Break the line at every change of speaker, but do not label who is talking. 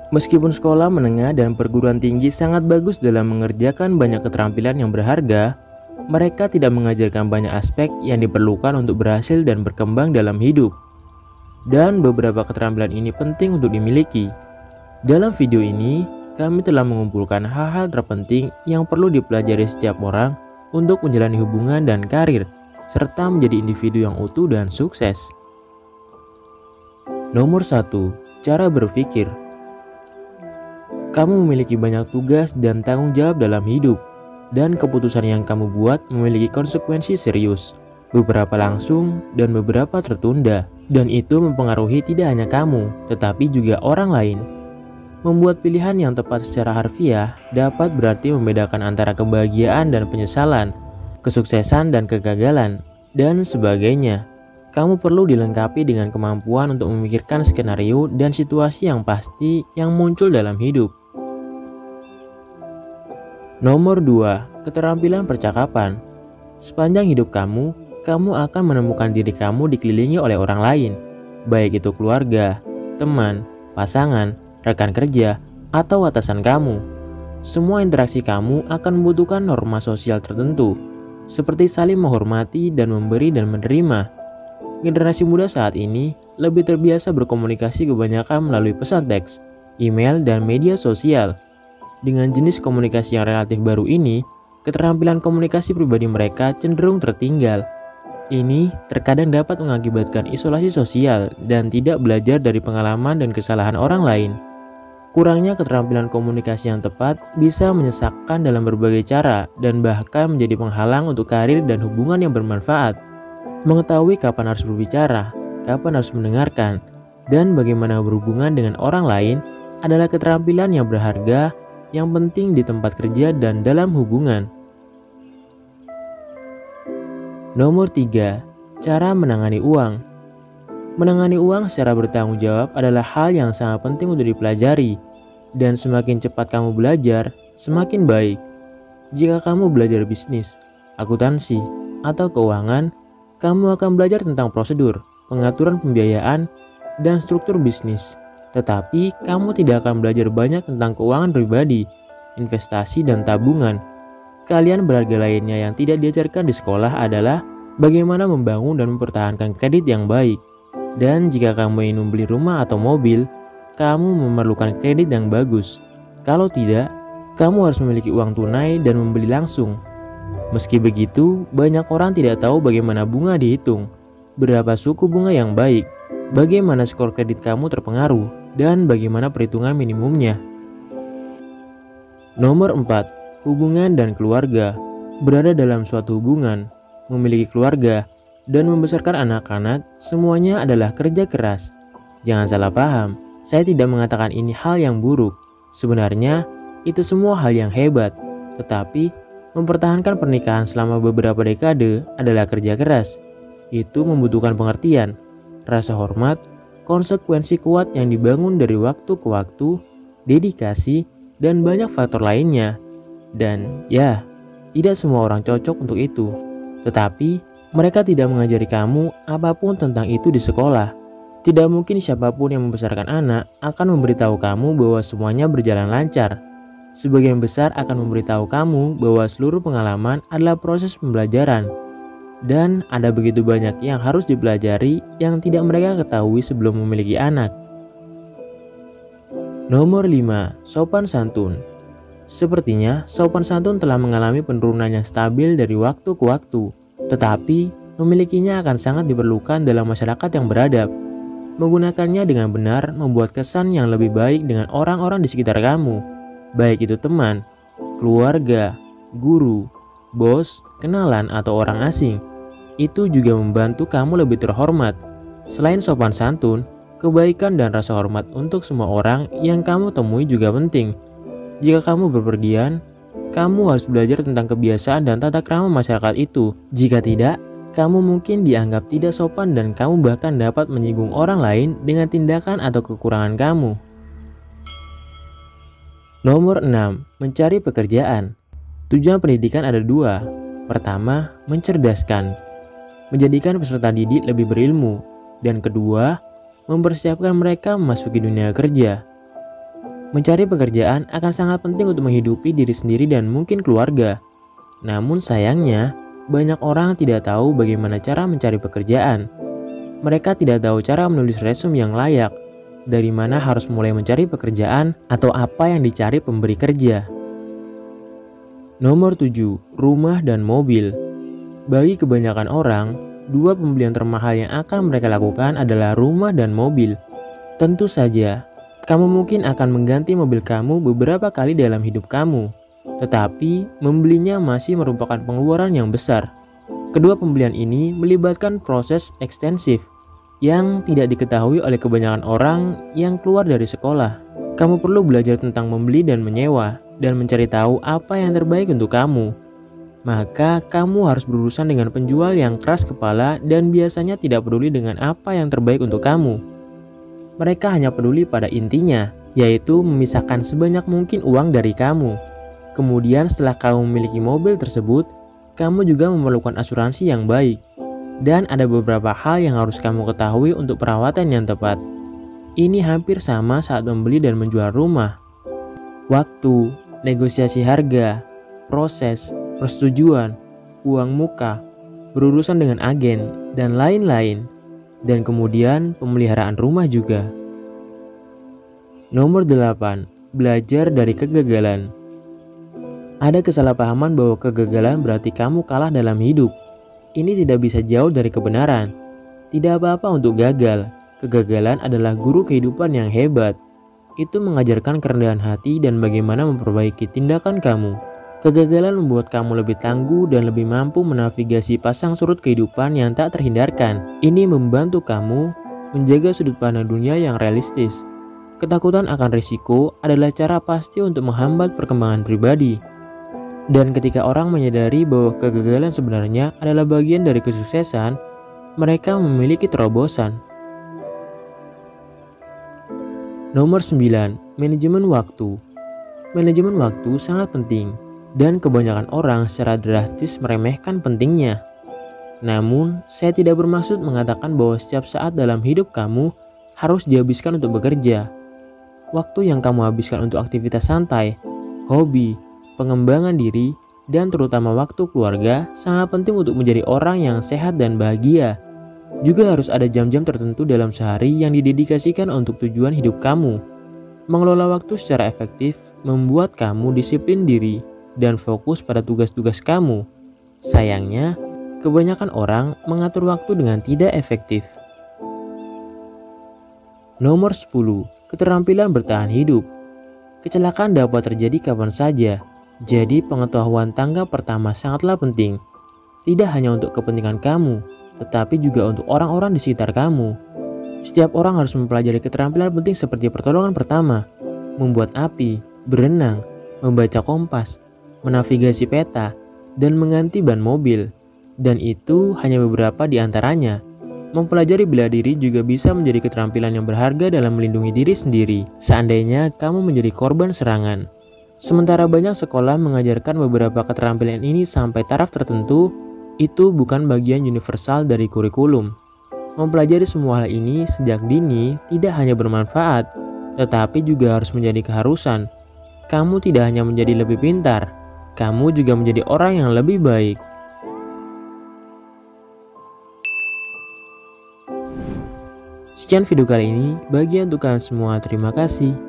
Meskipun sekolah menengah dan perguruan tinggi sangat bagus dalam mengerjakan banyak keterampilan yang berharga, mereka tidak mengajarkan banyak aspek yang diperlukan untuk berhasil dan berkembang dalam hidup. Dan beberapa keterampilan ini penting untuk dimiliki. Dalam video ini, kami telah mengumpulkan hal-hal terpenting yang perlu dipelajari setiap orang untuk menjalani hubungan dan karir, serta menjadi individu yang utuh dan sukses. Nomor 1. Cara berpikir. Kamu memiliki banyak tugas dan tanggung jawab dalam hidup, dan keputusan yang kamu buat memiliki konsekuensi serius, beberapa langsung dan beberapa tertunda, dan itu mempengaruhi tidak hanya kamu, tetapi juga orang lain. Membuat pilihan yang tepat secara harfiah dapat berarti membedakan antara kebahagiaan dan penyesalan, kesuksesan dan kegagalan, dan sebagainya. Kamu perlu dilengkapi dengan kemampuan untuk memikirkan skenario dan situasi yang pasti yang muncul dalam hidup. Nomor 2. Keterampilan percakapan. Sepanjang hidup kamu akan menemukan diri kamu dikelilingi oleh orang lain, baik itu keluarga, teman, pasangan, rekan kerja, atau atasan kamu. Semua interaksi kamu akan membutuhkan norma sosial tertentu, seperti saling menghormati dan memberi dan menerima. Generasi muda saat ini lebih terbiasa berkomunikasi kebanyakan melalui pesan teks, email, dan media sosial. Dengan jenis komunikasi yang relatif baru ini, keterampilan komunikasi pribadi mereka cenderung tertinggal. Ini terkadang dapat mengakibatkan isolasi sosial dan tidak belajar dari pengalaman dan kesalahan orang lain. Kurangnya keterampilan komunikasi yang tepat bisa menyesakkan dalam berbagai cara dan bahkan menjadi penghalang untuk karir dan hubungan yang bermanfaat. Mengetahui kapan harus berbicara, kapan harus mendengarkan, dan bagaimana berhubungan dengan orang lain adalah keterampilan yang berharga yang penting di tempat kerja dan dalam hubungan. Nomor 3. Cara menangani uang. Menangani uang secara bertanggung jawab adalah hal yang sangat penting untuk dipelajari, dan semakin cepat kamu belajar, semakin baik. Jika kamu belajar bisnis, akuntansi, atau keuangan, kamu akan belajar tentang prosedur, pengaturan pembiayaan, dan struktur bisnis. Tetapi kamu tidak akan belajar banyak tentang keuangan pribadi, investasi, dan tabungan. Kalian berharga lainnya yang tidak diajarkan di sekolah adalah bagaimana membangun dan mempertahankan kredit yang baik. Dan jika kamu ingin membeli rumah atau mobil, kamu memerlukan kredit yang bagus. Kalau tidak, kamu harus memiliki uang tunai dan membeli langsung. Meski begitu, banyak orang tidak tahu bagaimana bunga dihitung, berapa suku bunga yang baik, bagaimana skor kredit kamu terpengaruh, dan bagaimana perhitungan minimumnya. Nomor 4. Hubungan dan keluarga. Berada dalam suatu hubungan, memiliki keluarga, dan membesarkan anak-anak semuanya adalah kerja keras. Jangan salah paham, saya tidak mengatakan ini hal yang buruk. Sebenarnya, itu semua hal yang hebat. Tetapi, mempertahankan pernikahan selama beberapa dekade adalah kerja keras. Itu membutuhkan pengertian, rasa hormat, konsekuensi kuat yang dibangun dari waktu ke waktu, dedikasi, dan banyak faktor lainnya. Dan ya, tidak semua orang cocok untuk itu. Tetapi, mereka tidak mengajari kamu apapun tentang itu di sekolah. Tidak mungkin siapapun yang membesarkan anak akan memberitahu kamu bahwa semuanya berjalan lancar. Sebagian besar akan memberitahu kamu bahwa seluruh pengalaman adalah proses pembelajaran. Dan ada begitu banyak yang harus dipelajari yang tidak mereka ketahui sebelum memiliki anak. Nomor 5. Sopan santun. Sepertinya sopan santun telah mengalami penurunan yang stabil dari waktu ke waktu. Tetapi memilikinya akan sangat diperlukan dalam masyarakat yang beradab. Menggunakannya dengan benar membuat kesan yang lebih baik dengan orang-orang di sekitar kamu, baik itu teman, keluarga, guru, bos, kenalan, atau orang asing. Itu juga membantu kamu lebih terhormat. Selain sopan santun, kebaikan dan rasa hormat untuk semua orang yang kamu temui juga penting. Jika kamu berpergian, kamu harus belajar tentang kebiasaan dan tata krama masyarakat itu. Jika tidak, kamu mungkin dianggap tidak sopan dan kamu bahkan dapat menyinggung orang lain dengan tindakan atau kekurangan kamu. Nomor 6. Mencari pekerjaan. Tujuan pendidikan ada dua. Pertama, mencerdaskan, menjadikan peserta didik lebih berilmu. Dan kedua, mempersiapkan mereka memasuki dunia kerja. Mencari pekerjaan akan sangat penting untuk menghidupi diri sendiri dan mungkin keluarga. Namun sayangnya, banyak orang tidak tahu bagaimana cara mencari pekerjaan. Mereka tidak tahu cara menulis resume yang layak, dari mana harus mulai mencari pekerjaan, atau apa yang dicari pemberi kerja. Nomor 7, rumah dan mobil. Bagi kebanyakan orang, dua pembelian termahal yang akan mereka lakukan adalah rumah dan mobil. Tentu saja, kamu mungkin akan mengganti mobil kamu beberapa kali dalam hidup kamu, tetapi membelinya masih merupakan pengeluaran yang besar. Kedua pembelian ini melibatkan proses ekstensif yang tidak diketahui oleh kebanyakan orang yang keluar dari sekolah. Kamu perlu belajar tentang membeli dan menyewa, dan mencari tahu apa yang terbaik untuk kamu. Maka kamu harus berurusan dengan penjual yang keras kepala dan biasanya tidak peduli dengan apa yang terbaik untuk kamu. Mereka hanya peduli pada intinya, yaitu memisahkan sebanyak mungkin uang dari kamu. Kemudian setelah kamu memiliki mobil tersebut, kamu juga memerlukan asuransi yang baik. Dan ada beberapa hal yang harus kamu ketahui untuk perawatan yang tepat. Ini hampir sama saat membeli dan menjual rumah. Waktu, negosiasi harga, proses, persetujuan, uang muka, berurusan dengan agen, dan lain-lain. Dan kemudian pemeliharaan rumah juga. Nomor 8. Belajar dari kegagalan. Ada kesalahpahaman bahwa kegagalan berarti kamu kalah dalam hidup. Ini tidak bisa jauh dari kebenaran. Tidak apa-apa untuk gagal. Kegagalan adalah guru kehidupan yang hebat. Itu mengajarkan kerendahan hati dan bagaimana memperbaiki tindakan kamu. Kegagalan membuat kamu lebih tangguh dan lebih mampu menavigasi pasang surut kehidupan yang tak terhindarkan. Ini membantu kamu menjaga sudut pandang dunia yang realistis. Ketakutan akan risiko adalah cara pasti untuk menghambat perkembangan pribadi. Dan ketika orang menyadari bahwa kegagalan sebenarnya adalah bagian dari kesuksesan, mereka memiliki terobosan. Nomor 9. Manajemen waktu. Manajemen waktu sangat penting, dan kebanyakan orang secara drastis meremehkan pentingnya. Namun, saya tidak bermaksud mengatakan bahwa setiap saat dalam hidup kamu harus dihabiskan untuk bekerja. Waktu yang kamu habiskan untuk aktivitas santai, hobi, pengembangan diri, dan terutama waktu keluarga sangat penting untuk menjadi orang yang sehat dan bahagia. Juga harus ada jam-jam tertentu dalam sehari yang didedikasikan untuk tujuan hidup kamu. Mengelola waktu secara efektif membuat kamu disiplin diri dan fokus pada tugas-tugas kamu. Sayangnya, kebanyakan orang mengatur waktu dengan tidak efektif. Nomor 10. Keterampilan bertahan hidup. Kecelakaan dapat terjadi kapan saja. Jadi pengetahuan tangga pertama sangatlah penting. Tidak hanya untuk kepentingan kamu, tetapi juga untuk orang-orang di sekitar kamu. Setiap orang harus mempelajari keterampilan penting seperti pertolongan pertama, membuat api, berenang, membaca kompas, menavigasi peta, dan mengganti ban mobil. Dan itu hanya beberapa di antaranya. Mempelajari bela diri juga bisa menjadi keterampilan yang berharga dalam melindungi diri sendiri, seandainya kamu menjadi korban serangan. Sementara banyak sekolah mengajarkan beberapa keterampilan ini sampai taraf tertentu, itu bukan bagian universal dari kurikulum. Mempelajari semua hal ini sejak dini tidak hanya bermanfaat, tetapi juga harus menjadi keharusan. Kamu tidak hanya menjadi lebih pintar, kamu juga menjadi orang yang lebih baik. Sekian video kali ini, bagi untuk kalian semua terima kasih.